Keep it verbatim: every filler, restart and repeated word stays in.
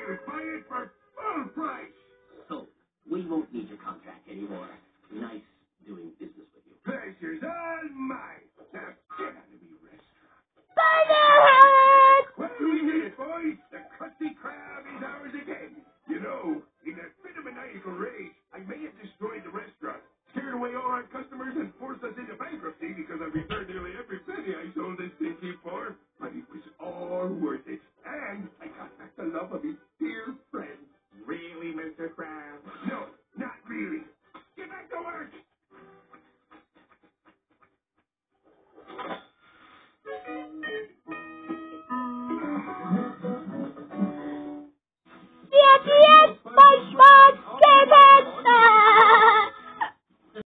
Buy it for full price. So, we won't need your contract anymore. Nice doing business with you. Pleasure's all mine. Now get out of me restaurant. Bye now, Howard! Well, we did it, boys.